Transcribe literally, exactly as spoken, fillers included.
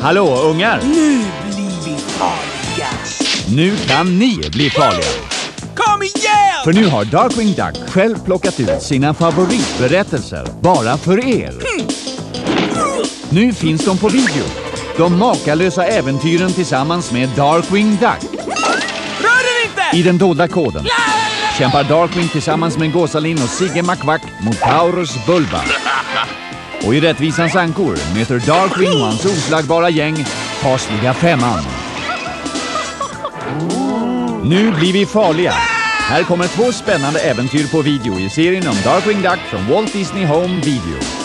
Hallå ungar! Nu blir vi farliga! Nu kan ni bli farliga! Kom igen! För nu har Darkwing Duck själv plockat ut sina favoritberättelser bara för er. Mm. Nu finns de på video. De makalösa äventyren tillsammans med Darkwing Duck. Rör den inte! I den dolda koden kämpar Darkwing tillsammans med Gåsalin och Sigge McQuack mot Taurus Bulba. Och i Rättvisans ankor möter Darkwing och hans oslagbara gäng Fasliga Femman. Nu blir vi farliga. Här kommer två spännande äventyr på video i serien om Darkwing Duck från Walt Disney Home Video.